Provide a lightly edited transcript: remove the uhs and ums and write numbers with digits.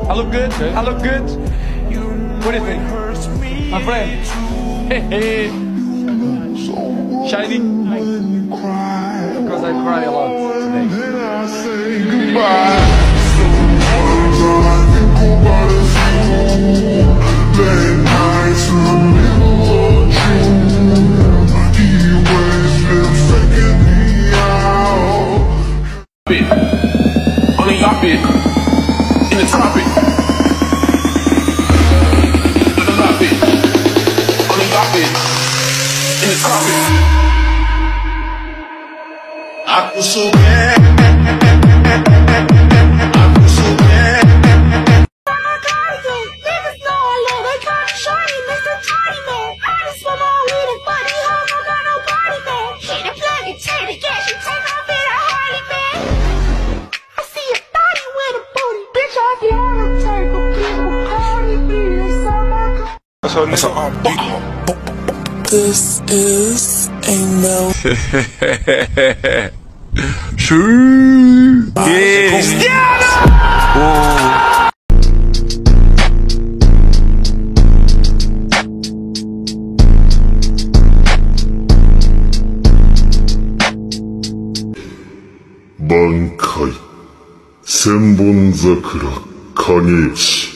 I look good? I look good? What do you think? My friend? Hey. Shiny? Because I cry a lot today. On the yacht in the tropic. On the yacht in the tropic. I feel so bad. I feel so bad. Niggas know I love. They call me Shorty, Mr. Johnny Man. I just smoke my weed and funny hoes, I'm not no party man. Hit the plug and take the gas, you take off in a Harley man. I see a body with a booty, bitch. I wanna take a people Cardi B. It's on my This is a mel. True. Yes. Bankai 千本桜影石